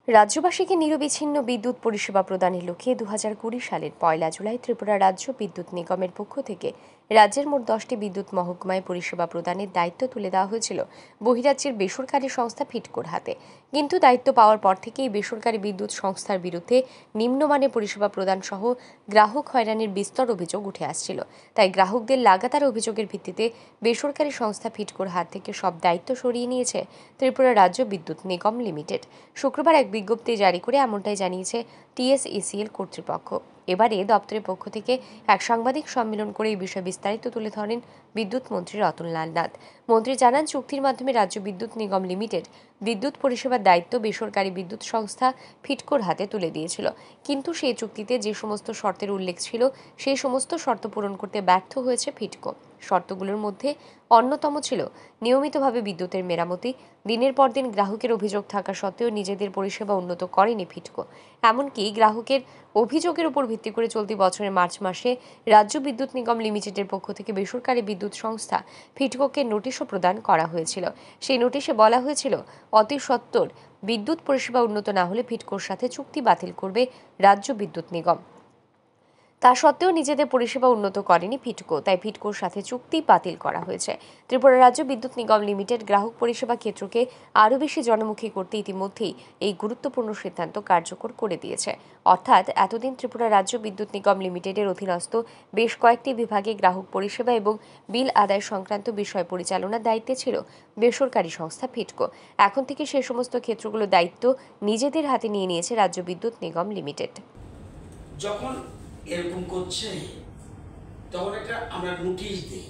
রাজ্যবাসীকে নিরবিচ্ছিন্ন বিদ্যুৎ পরিষেবা প্রদানের লক্ষ্যে 2020 সালের 1 জুলাই ত্রিপুরা রাজ্য বিদ্যুৎ নিগমের পক্ষ থেকে রাজ্যের মোট 10টি বিদ্যুৎ মহকুমায় পরিষেবা প্রদানের দায়িত্ব তুলে দেওয়া হয়েছিল বহিরাজ্যের বেসরকারি সংস্থা ফিডকোর হাতে। কিন্তু দায়িত্ব পাওয়ার পর থেকেই বেসরকারি বিদ্যুৎ সংস্থার বিরুদ্ধে নিম্নমানের পরিষেবা প্রদান সহ গ্রাহক হয়রানির বিস্তর অভিযোগ উঠে আসছিল। তাই গ্রাহকদের লাগাতার অভিযোগের ভিত্তিতে বেসরকারি সংস্থা ফিডকোর হাত থেকে সব দায়িত্ব সরিয়ে নিয়েছে ত্রিপুরা রাজ্য বিদ্যুৎ নিগম লিমিটেড। শুক্রবার এক বিজ্ঞপ্তি জারি করে এমনটাই জানিয়েছে TSECL কর্তৃপক্ষ। এবারে দপ্তরের পক্ষ থেকে এক সাংবাদিক সম্মেলন করে এই বিষয়ে বিস্তারিত তুলে ধরেন বিদ্যুৎ মন্ত্রী রতনলাল নাথ। মন্ত্রী জানান, চুক্তির মাধ্যমে রাজ্য বিদ্যুৎ নিগম লিমিটেড বিদ্যুৎ পরিষেবার দায়িত্ব বেসরকারি বিদ্যুৎ সংস্থা ফিডকোর হাতে তুলে দিয়েছিল। কিন্তু সেই চুক্তিতে যে সমস্ত শর্তের উল্লেখ ছিল সেই সমস্ত শর্ত পূরণ করতে ব্যর্থ হয়েছে ফিডকো। শর্তগুলোর মধ্যে অন্যতম ছিল নিয়মিতভাবে বিদ্যুতের মেরামতি। দিনের পর দিন গ্রাহকের অভিযোগ থাকা সত্ত্বেও নিজেদের পরিষেবা উন্নত করেনি ফিডকো। এমনকি গ্রাহকের অভিযোগের উপর ভিত্তি করে চলতি বছরের মার্চ মাসে রাজ্য বিদ্যুৎ নিগম লিমিটেডের পক্ষ থেকে বেসরকারি বিদ্যুৎ সংস্থা ফিডকোকে নোটিশও প্রদান করা হয়েছিল। সেই নোটিশে বলা হয়েছিল, অতি সত্বর বিদ্যুৎ পরিষেবা উন্নত না হলে ফিডকোর সাথে চুক্তি বাতিল করবে রাজ্য বিদ্যুৎ নিগম। তা সত্ত্বেও নিজেদের পরিষেবা উন্নত করেনি ফিডকো, তাই ফিডকোর সাথে চুক্তি বাতিল করা হয়েছে। ত্রিপুরা রাজ্য বিদ্যুৎ নিগম লিমিটেড গ্রাহক পরিষেবা ক্ষেত্রকে আরও বেশি জনমুখী করতে ইতিমধ্যেই এই গুরুত্বপূর্ণ সিদ্ধান্ত কার্যকর করে দিয়েছে। অর্থাৎ এতদিন ত্রিপুরা রাজ্য বিদ্যুৎ নিগম লিমিটেডের অধীনস্থ বেশ কয়েকটি বিভাগে গ্রাহক পরিষেবা এবং বিল আদায় সংক্রান্ত বিষয় পরিচালনার দায়িত্বে ছিল বেসরকারি সংস্থা ফিডকো। এখন থেকে সে সমস্ত ক্ষেত্রগুলোর দায়িত্ব নিজেদের হাতে নিয়ে নিয়েছে রাজ্য বিদ্যুৎ নিগম লিমিটেড। যখন এরকম করছে তখন একটা আমরা নোটিশ দিই,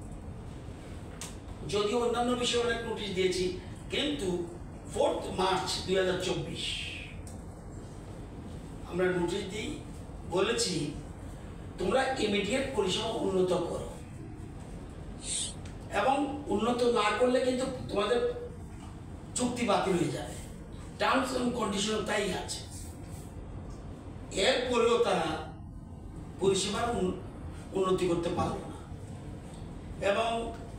যদিও অন্যান্য বিষয়ে অনেক নোটিশ দিয়েছি, কিন্তু 4 মার্চ 2024 আমরা নোটিশ দিই, বলেছি তোমরা ইমিডিয়েট পরিষেবা উন্নত করো এবং উন্নত না করলে কিন্তু তোমাদের চুক্তি বাতিল হয়ে যাবে। টার্মস এন্ড কন্ডিশন তাই আছে। এরপরেও তারা পরিষেবার উন্নতি করতে পারল না এবং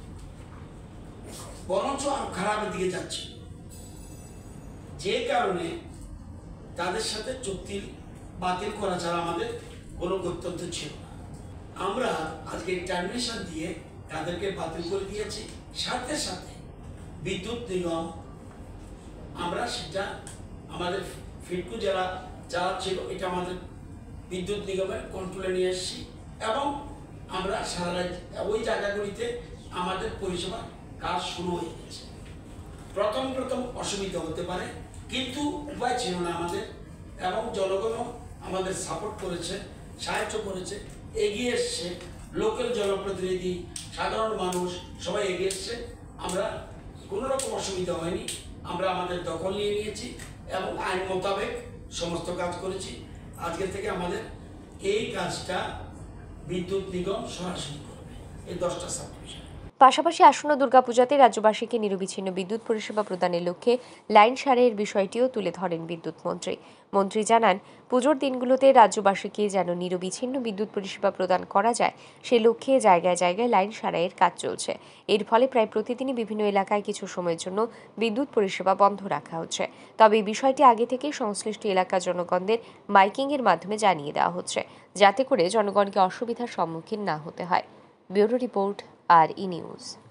বরঞ্চ আরো খারাপের দিকে যাচ্ছে, যে কারণে তাদের সাথে চুক্তি বাতিল করা ছাড়া আমাদের কোনো গত্যন্তর ছিল না। আমরা আজকে টার্মিনেশন দিয়ে তাদেরকে বাতিল করে দিয়েছি। সাথে সাথে বিদ্যুৎ নিগম আমরা সেটা আমাদের ফিডকো যারা ছিল এটা আমাদের বিদ্যুৎ নিগমের কন্ট্রোলে নিয়ে এসেছি এবং আমরা সারা ওই জায়গাগুলিতে আমাদের পরিষেবা কাজ শুরু হয়ে গেছে। প্রথম অসুবিধা হতে পারে, কিন্তু উপায় ছিল না আমাদের, এবং জনগণও আমাদের সাপোর্ট করেছে, সাহায্য করেছে, এগিয়ে এসছে। লোকাল জনপ্রতিনিধি, সাধারণ মানুষ সবাই এগিয়ে এসছে। আমরা কোনো রকম অসুবিধা হয়নি। আমরা আমাদের দখল নিয়ে নিয়েছি এবং আইন মোতাবেক সমস্ত কাজ করেছি। আজকে থেকে আমাদের এই কাজটা বিদ্যুৎ নিগম সরাসরি করবে এই 10টা সাবডিভিশন। পাশাপাশি আসন্ন দুর্গাপূজাতে রাজ্যবাসীকে নিরবিচ্ছিন্ন বিদ্যুৎ পরিষেবা প্রদানের লক্ষ্যে লাইন সারাইয়ের বিষয়টিও তুলে ধরেন বিদ্যুৎ মন্ত্রী। মন্ত্রী জানান, পুজোর দিনগুলোতে রাজ্যবাসীকে যেন নিরবিচ্ছিন্ন বিদ্যুৎ পরিষেবা প্রদান করা যায় সে লক্ষ্যে জায়গায় জায়গায় লাইন সারাইয়ের কাজ চলছে। এর ফলে প্রায় প্রতিদিনই বিভিন্ন এলাকায় কিছু সময়ের জন্য বিদ্যুৎ পরিষেবা বন্ধ রাখা হচ্ছে। তবে এই বিষয়টি আগে থেকেই সংশ্লিষ্ট এলাকার জনগণদের মাইকিংয়ের মাধ্যমে জানিয়ে দেওয়া হচ্ছে, যাতে করে জনগণকে অসুবিধার সম্মুখীন না হতে হয়। Bureau report, RE news.